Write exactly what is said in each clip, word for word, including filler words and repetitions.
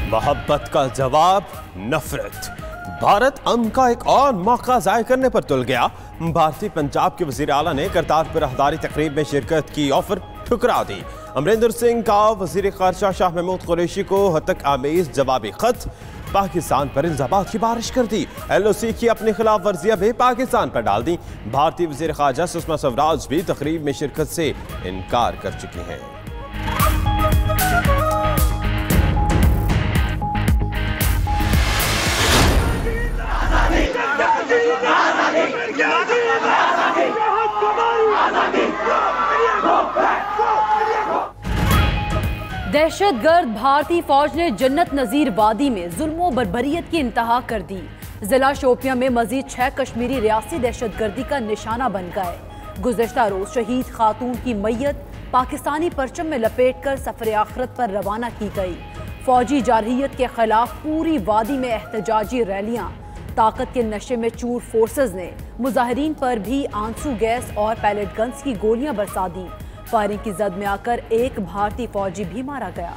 मोहब्बत का जवाब नफरत। भारत अमन का एक और मौका जाय करने पर तुल गया। भारतीय पंजाब के वजीर आला ने करतारपुर राहदारी तकरीब में शिरकत की ऑफर ठुकरा दी। अमरिंदर सिंह का वजीर खारजा शाह महमूद कुरैशी को हतक आमेज जवाबी खत। पाकिस्तान पर इल्जामात की बारिश कर दी। एल ओ सी की अपनी खिलाफ वर्जियां भी पाकिस्तान पर डाल दी। भारतीय वजीर खारजा सुषमा स्वराज भी तकरीब में शिरकत से इनकार कर चुकी हैं। दहशतगर्द भारतीय फौज ने जन्नत नजीर वादी में जुल्म बर्बरियत की इंतहा कर दी। जिला शोपियां में मजीद छह कश्मीरी रियासी दहशतगर्दी का निशाना बन गए। गुज़श्ता रोज शहीद खातून की मैयत पाकिस्तानी परचम में लपेट कर सफर आखिरत पर रवाना की गई। फौजी जारहियत के खिलाफ पूरी वादी में एहतजाजी रैलियां। ताकत के नशे में चूर फोर्सेस ने मुजाहिरीन पर भी आंसू गैस और पैलेट गन्स की गोलियां बरसा दी। फायरिंग की जद में आकर एक भारतीय फौजी भी मारा गया।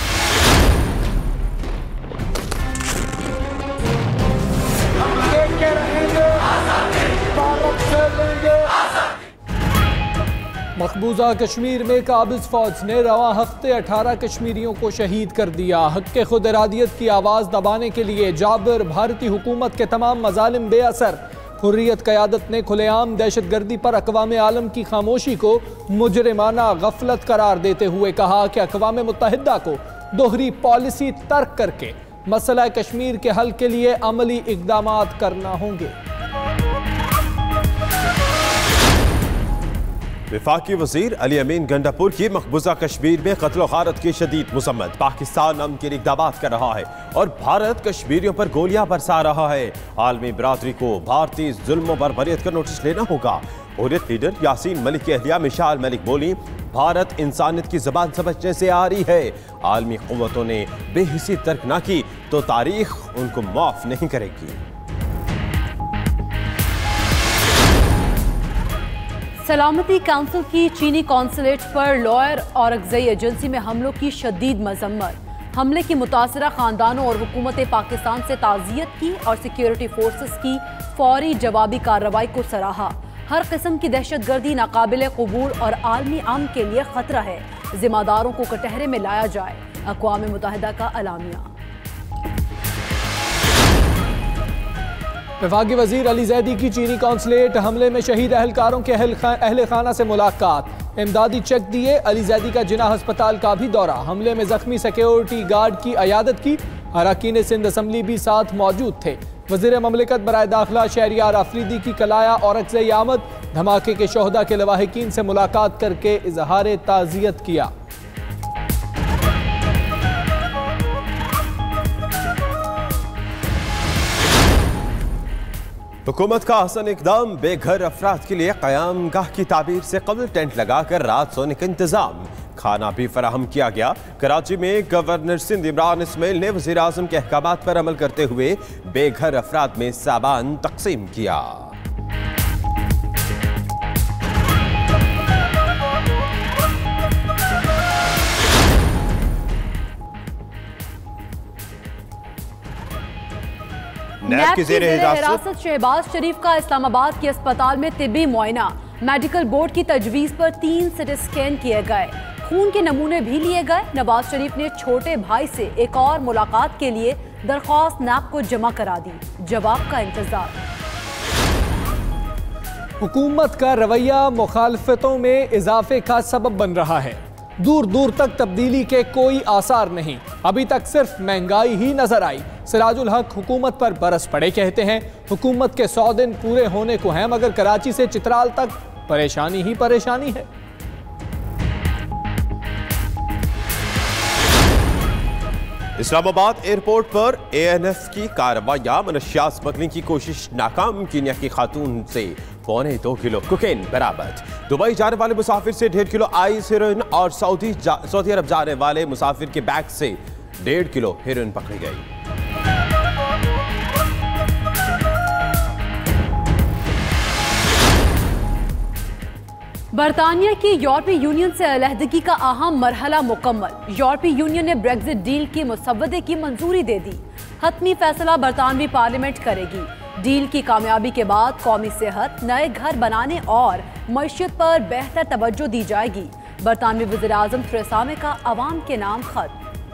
मकबूजा कश्मीर में काबिज फौज ने रवां हफ्ते अठारह कश्मीरियों को शहीद कर दिया। हक के खुद इरादियत की आवाज़ दबाने के लिए जाबिर भारतीय हुकूमत के तमाम मजालिम बेअसर। हुर्रियत क़यादत ने खुलेआम दहशतगर्दी पर अक़वाम आलम की खामोशी को मुजरिमाना गफलत करार देते हुए कहा कि अक़वाम मुत्तहिदा को दोहरी पॉलिसी तर्क करके मसला कश्मीर के हल के लिए अमली इक़दामात करना होंगे। वफाकी वजीर अली अमीन गंडापुर की मकबूजा कश्मीर में कत्ल गारत की शदीद मुसम्मत। पाकिस्तान अमन के इक़दामात कर रहा है और भारत कश्मीरियों पर गोलियां बरसा रहा है। आलमी बरादरी को भारतीय जुल्म बर्बरियत का नोटिस लेना होगा। हुर्रियत लीडर यासीन मलिक की अहलिया मिशाल मलिक बोली, भारत इंसानियत की जबान समझने से आ रही है। आलमी क़ुव्वतों ने बेहिसी तर्क ना की तो तारीख उनको माफ नहीं करेगी। सलामती काउंसिल की चीनी कॉन्सुलेट पर लॉयर और अगज़ई एजेंसी में हमलों की शदीद मजम्मत। हमले की मुतासरा खानदानों और हुकूमत पाकिस्तान से ताज़ियत की और सिक्योरिटी फोर्सेस की फौरी जवाबी कार्रवाई को सराहा। हर किस्म की दहशतगर्दी नाकाबिल कबूल और आलमी अमन के लिए खतरा है। जिम्मेदारों को कटहरे में लाया जाए, अक़वाम मुत्तहिदा का अलामिया। वफाकी वजीर अली ज़ैदी की चीनी कॉन्सुलेट हमले में शहीद अहलकारों के अहल खाना से मुलाकात। इमदादी चेक दिए। अली ज़ैदी का जिना अस्पताल का भी दौरा। हमले में जख्मी सिक्योरिटी गार्ड की अयादत की। अरकान सिंध असम्बली भी साथ मौजूद थे। वज़ीर ममलिकत बराए दाखिला शहरियार आफरीदी की कलाया और अक्सई आमद। धमाके के शोहदा के लवाहिकीन से मुलाकात करके इजहार ताज़ियत किया। हुकूमत का हसन इकदाम, बेघर अफराद के लिए क़याम गाह की ताबीर से कबल टेंट लगाकर रात सोने का इंतजाम। खाना भी फराहम किया गया। कराची में गवर्नर सिंध इमरान इस्माइल ने वज़ीर आज़म के अहकामात पर अमल करते हुए बेघर अफराद में सामान तकसीम किया। नैब की ज़ेर हिरासत शहबाज शरीफ का इस्लामाबाद के अस्पताल में तिब्बी मुआयना। मेडिकल बोर्ड की तजवीज़ पर तीन सिटी स्कैन किए गए। खून के नमूने भी लिए गए। नवाज शरीफ ने छोटे भाई से एक और मुलाकात के लिए दरख्वास्त नैब को जमा करा दी। जवाब का इंतजार। हुकूमत का रवैया मुखालफतों में इजाफे का सबब बन रहा है। दूर दूर तक तब्दीली के कोई आसार नहीं। अभी तक सिर्फ महंगाई ही नजर आई। सिराजुल हक हुकूमत पर बरस पड़े कहते हैं। हुकूमत के सौ दिन पूरे होने को हैं, मगर कराची से चित्राल तक परेशानी ही परेशानी है। इस्लामाबाद एयरपोर्ट पर ए एन एफ की कार्रवाइयां। मनशियात स्मगलिंग की कोशिश नाकाम। कीनिया की खातून से पौने दो किलो कोकेन बरामद। दुबई जाने वाले मुसाफिर से डेढ़ किलो आइस हेरोइन और सऊदी सऊदी अरब जाने वाले मुसाफिर के बैग से डेढ़ किलो हेरोइन पकड़ी गई। बरतानिया की यूरोपीय यूनियन से अलहदगी का अहम मरहला मुकम्मल। यूरोपीय यूनियन ने ब्रेग्जिट डील की मुसव्वदे की मंजूरी दे दी। हतमी फैसला बरतानवी पार्लियामेंट करेगी। डील की कामयाबी के बाद कौमी सेहत, नए घर बनाने और मईशत पर बेहतर तवज्जो दी जाएगी। बरतानवी वज़ीर आज़म थेरेसा मे का अवाम के नाम खत।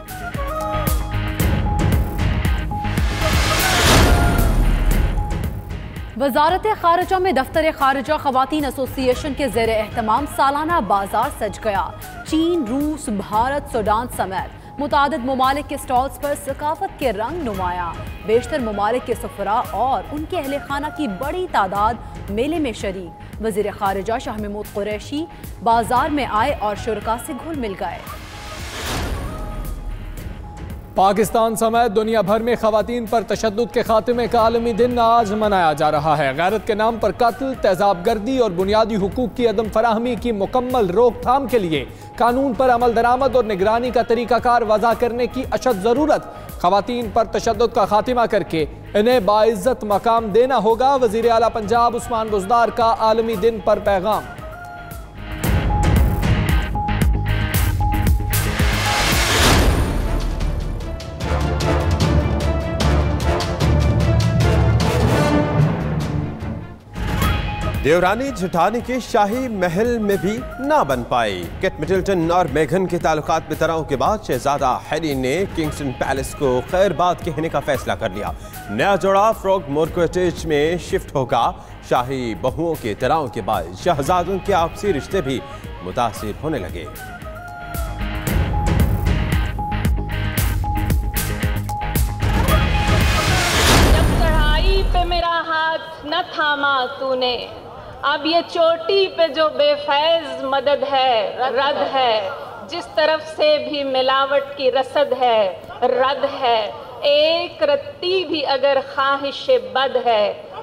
वजारत खारजा में दफ्तर खारजा खवातीन एसोसिएशन के ज़ेर एहतमाम सालाना बाजार सज गया। चीन, रूस, भारत, सूडान समेत मुतादिद ममालिक के स्टॉल्स पर सकाफत के रंग नुमाया। बेशतर ममालिक के सफरा और उनके अहले खाना की बड़ी तादाद मेले में शरीक। वज़ीर खारजा शाह महमूद कुरैशी बाजार में आए और शुरका से घुल मिल गए। पाकिस्तान समेत दुनिया भर में खवातीन पर तशद्दुद के खात्मे का आलमी दिन आज मनाया जा रहा है। गैरत के नाम पर कत्ल, तेजाब गर्दी और बुनियादी हुकूक की अदम फराहमी की मुकम्मल रोकथाम के लिए कानून पर अमल दरामद और निगरानी का तरीकाकार वज़ा करने की अशद ज़रूरत। खवातीन पर तशद्दुद का खात्मा करके इन्हें बाइज़्ज़त मकाम देना होगा। वज़ीर आला पंजाब उस्मान बुज़दार का आलमी दिन पर पैगाम। देवरानी जेठानी के शाही महल में भी ना बन पाई। केट मिडलटन और मेघन के ताल्लुकात में तनाव के बाद शहजादा हैरी ने किंगस्टन पैलेस को खैरबाद कहने का फैसला कर लिया। नया जोड़ा फ्रॉग मोर कॉटेज में शिफ्ट होगा। शाही बहुओं के तनाव के बाद शहजादों के आपसी रिश्ते भी मुतासिर होने लगे। जब कढ़ाई पे मेरा हाथ न थामा तूने, अब ये चोटी पे जो बेफैज मदद है रद है। जिस तरफ से भी मिलावट की रसद है रद है। एक रत्ती भी अगर ख्वाहिश बद है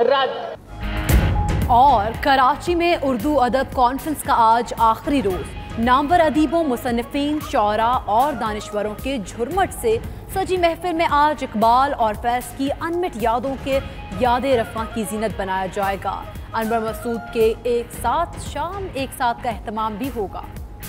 रद। और कराची में उर्दू अदब कॉन्फ्रेंस का आज आखिरी रोज। नामवर अदीबों, मुसन्निफीन, शौरा और दानिश्वरों के झुरमट से सजी महफिल में आज इकबाल और फैज की अनमिट यादों के याद रफ़ा की जीनत बनाया जाएगा। अनवर मसूद के एक साथ शाम एक साथ का एहतमाम भी होगा।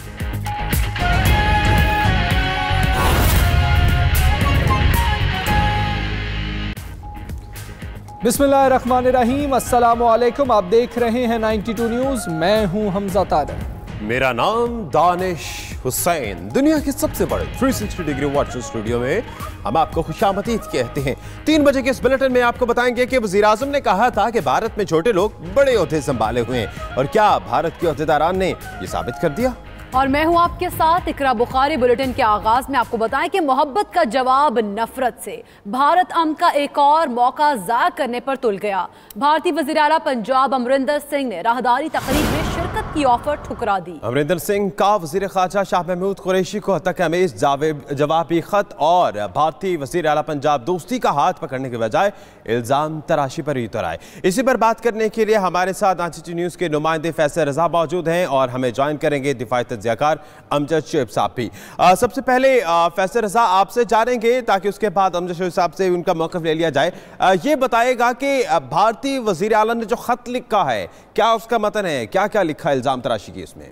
बिस्मिल्लाहिर्रहमानिर्रहीम, अस्सलामु अलैकुम। आप देख रहे हैं नाइन्टी टू न्यूज़। मैं हूं हमजा तादर। मेरा नाम दानिश हुसैन। दुनिया के सबसे बड़े तीन सौ साठ डिग्री वाटसप स्टूडियो में हम आपको खुशामदीद कहते हैं। तीन बजे के इस बुलेटिन में आपको बताएंगे कि वज़ीर आज़म ने कहा था कि भारत में छोटे लोग बड़े ओहदे संभाले हुए हैं, और क्या भारत के ओहदेदारान ने ये साबित कर दिया। और मैं हूं आपके साथ इकरा बुखारी। बुलेटिन के आगाज में आपको बताएं कि मोहब्बत का जवाब नफरत से। भारत अमन का एक और मौका ज़ाया करने पर तुल गया। भारतीय वज़ीर आला पंजाब अमरिंदर सिंह ने राहदारी तकरीब में शिरकत की ऑफर ठुकरा दी। अमरिंदर सिंह का वज़ीर ख़ारजा शाह महमूद कुरैशी को हत्या के अमेज जवाबी खत और भारतीय वज़ीर आला पंजाब दोस्ती का हाथ पकड़ने के बजाय इल्ज़ाम तराशी पर ही उतर आए। इसी पर बात करने के लिए हमारे साथ नाइन्टी न्यूज़ के नुमाइंदे फैसल रजा मौजूद हैं और हमें ज्वाइन करेंगे दिफाई तज्ज़ियाकार अमजद शेब साहब भी। आ, सबसे पहले फैसल रजा आपसे जानेंगे ताकि उसके बाद अमजद शेब साहब से उनका मौक़िफ़ ले लिया जाए। आ, ये बताएगा कि भारतीय वज़ीर आला ने जो खत लिखा है क्या उसका मतन है, क्या क्या लिखा है इल्ज़ाम तराशी की इसमें?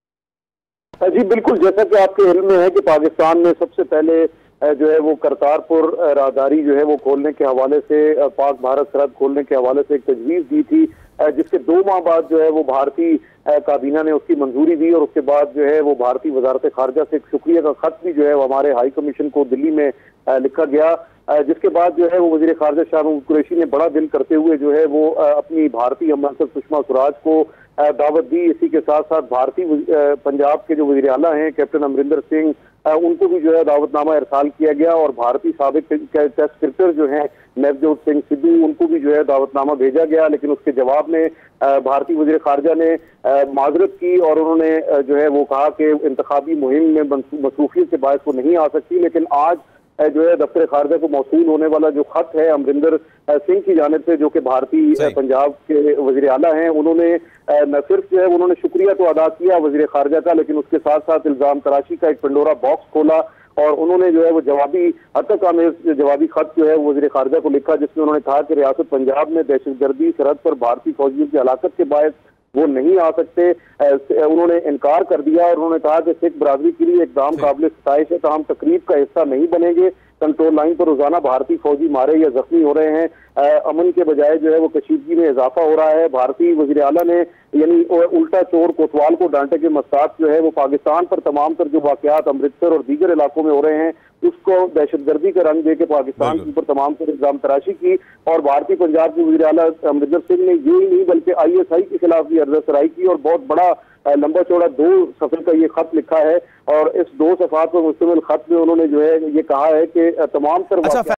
जी बिल्कुल, जैसा कि आपके इल्म में है कि पाकिस्तान ने सबसे पहले जो है वो करतारपुर राहदारी जो है वो खोलने के हवाले से, पाक भारत सरहद खोलने के हवाले से एक तजवीज़ दी थी, जिसके दो माह बाद जो है वो भारतीय काबीना ने उसकी मंजूरी दी और उसके बाद जो है वो भारतीय वजारत खारजा से एक शुक्रिया का खत भी जो है वो हमारे हाई कमीशन को दिल्ली में लिखा गया, जिसके बाद जो है वो वज़ीर खारजा शाह महमूद कुरैशी ने बड़ा दिल करते हुए जो है वो अपनी भारतीय अमंसद सुषमा स्वराज को दावत दी। इसी के साथ साथ भारतीय पंजाब के जो वज़ीर आला हैं कैप्टन अमरिंदर सिंह, उनको भी जो है दावतनामा इरसाल किया गया और भारतीय साबिक टेस्ट क्रिकेटर जो हैं नवजोत सिंह सिद्धू, उनको भी जो है दावतनामा भेजा गया। लेकिन उसके जवाब में भारतीय वज़ीर खारजा ने माजरत की और उन्होंने जो है वो कहा कि इंतखाबी मुहिम में मसरूफियत के बायस वो नहीं आ सकती। लेकिन आज जो है दफ्तर खारजा को मौसूल होने वाला जो खत है अमरिंदर सिंह की जानिब से, जो कि भारतीय पंजाब के वज़ीर आला हैं, उन्होंने न सिर्फ जो है उन्होंने शुक्रिया तो अदा किया वज़ीर खारजा का, लेकिन उसके साथ साथ इल्ज़ाम तराशी का एक पंडोरा बॉक्स खोला और उन्होंने जो है वो जवाबी हतक आमेज जवाबी खत जो है वज़ीर खारजा को लिखा, जिसमें उन्होंने कहा कि रियासत पंजाब में दहशतगर्दी, सरहद पर भारतीय फौजियों की हलाकत के बायस वो नहीं आ सकते। उन्होंने इनकार कर दिया और उन्होंने कहा कि सिख बरादरी के लिए एकदम काबिल सताइश है, तो हम तकरीब का हिस्सा नहीं बनेंगे। कंट्रोल लाइन पर रोजाना भारतीय फौजी मारे या जख्मी हो रहे हैं, अमन के बजाय जो है वो कशीदगी में इजाफा हो रहा है। भारतीय वज़ीर आला ने यानी उल्टा चोर कोतवाल को डांटे के मस्ताक जो है वो पाकिस्तान पर तमाम तर जो वाकयात अमृतसर और दीगर इलाकों में हो रहे हैं उसको दहशतगर्दी का रंग देकर पाकिस्तान के ऊपर तमाम तर इल्जाम तराशी की। और भारतीय पंजाब के वज़ीर आला अमरिंदर सिंह ने ये ही नहीं बल्कि आई एस आई के खिलाफ भी अर्ज सराई की और बहुत बड़ा लंबा चौड़ा दो सफ़े का ये खत लिखा है और इस दो सफ़ात पर मुश्तमिल खत में उन्होंने जो है ये कहा है कि तमाम तर